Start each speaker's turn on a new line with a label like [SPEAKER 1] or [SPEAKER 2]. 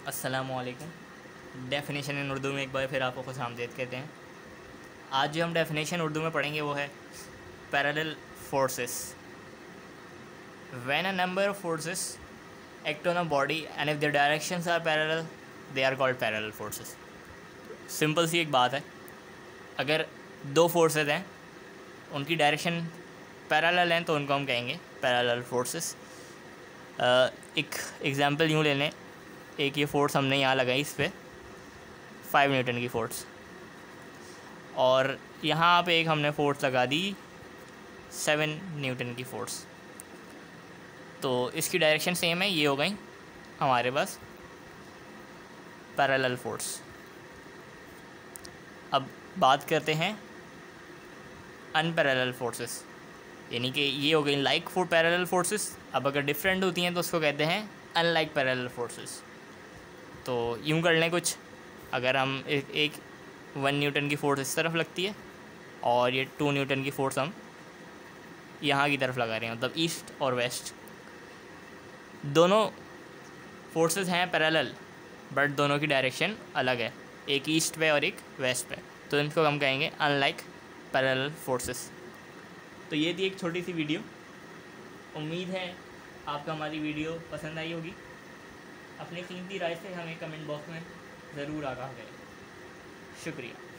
[SPEAKER 1] अस्सलामुअलैकुम। Definition in Urdu में एक बार फिर आपको खुशामदीद कहते हैं। आज जो हम डेफिनेशन उर्दू में पढ़ेंगे वो है parallel forces. When a number of forces act on a body and if the directions are parallel they are called parallel forces. Simple सी एक बात है, अगर दो फोर्सेस हैं उनकी डायरेक्शन पैरेलल हैं तो उनको हम कहेंगे पैरेलल फोर्सेस। एक एग्जांपल यूँ ले लें, एक ये फोर्स हमने यहाँ लगाई इस पर 5 न्यूटन की फोर्स, और यहाँ पे एक हमने फोर्स लगा दी 7 न्यूटन की फोर्स। तो इसकी डायरेक्शन सेम है, ये हो गई हमारे पास पैरेलल फोर्स। अब बात करते हैं अनपैरेलल फोर्सेस, यानी कि ये हो गई लाइक फॉर पैरेलल फोर्सेस। अब अगर डिफरेंट होती हैं तो उसको कहते हैं अनलाइक पैरेलल फोर्सेस। तो यूँ कर लें कुछ, अगर हम एक 1 न्यूटन की फोर्स इस तरफ लगती है और ये 2 न्यूटन की फोर्स हम यहाँ की तरफ लगा रहे हैं, मतलब ईस्ट और वेस्ट। दोनों फोर्सेस हैं पैरेलल बट दोनों की डायरेक्शन अलग है, एक ईस्ट पे और एक वेस्ट पे, तो इनको हम कहेंगे अनलाइक पैरेलल फोर्सेस। तो ये थी एक छोटी सी वीडियो। उम्मीद है आपको हमारी वीडियो पसंद आई होगी। अपनी कीमती राय से हमें कमेंट बॉक्स में ज़रूर आगाह करें। शुक्रिया।